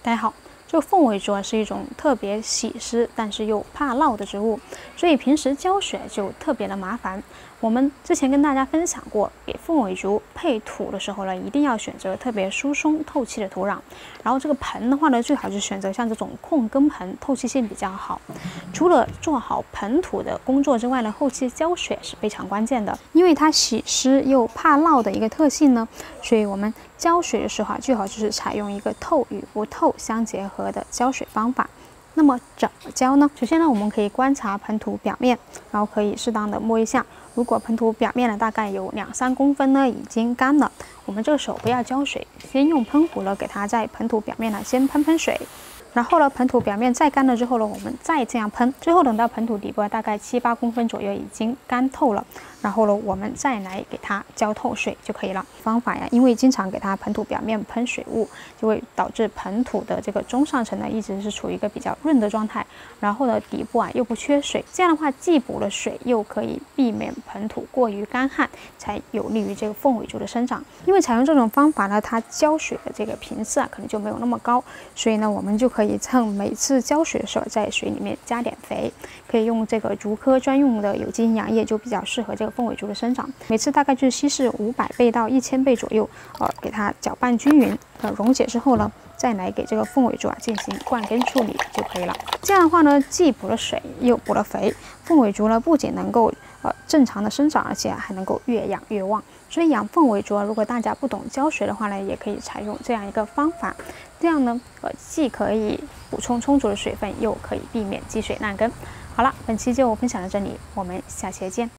大家好，这个凤尾竹是一种特别喜湿但是又怕涝的植物，所以平时浇水就特别的麻烦。我们之前跟大家分享过，给凤尾竹配土的时候呢，一定要选择特别疏松透气的土壤。然后这个盆的话呢，最好是选择像这种控根盆，透气性比较好。除了做好盆土的工作之外呢，后期浇水是非常关键的，因为它喜湿又怕涝的一个特性呢，所以我们浇水的时候最好就是采用一个透与不透相结合的浇水方法。那么怎么浇呢？首先呢，我们可以观察盆土表面，然后可以适当的摸一下。如果盆土表面呢大概有2-3公分呢已经干了，我们这个时候不要浇水，先用喷壶呢给它在盆土表面呢先喷水。然后呢，盆土表面再干了之后呢，我们再这样喷，最后等到盆土底部大概7-8公分左右已经干透了，然后呢，我们再来给它浇透水就可以了。方法呀，因为经常给它盆土表面喷水雾，就会导致盆土的这个中上层呢一直是处于一个比较润的状态，然后呢底部啊又不缺水，这样的话既补了水，又可以避免盆土过于干旱，才有利于这个凤尾竹的生长。因为采用这种方法呢，它浇水的这个频次啊可能就没有那么高，所以呢我们就可以趁每次浇水的时候在水里面加点肥，可以用这个竹科专用的有机营养液，就比较适合这个凤尾竹的生长。每次大概就是稀释500倍到1000倍左右，给它搅拌均匀，溶解之后呢，再来给这个凤尾竹进行灌根处理就可以了。这样的话呢，既补了水又补了肥，凤尾竹呢不仅能够正常的生长，而且还能够越养越旺。所以养凤尾竹，如果大家不懂浇水的话呢，也可以采用这样一个方法。这样呢，既可以补充充足的水分，又可以避免积水烂根。好了，本期就分享到这里，我们下期见。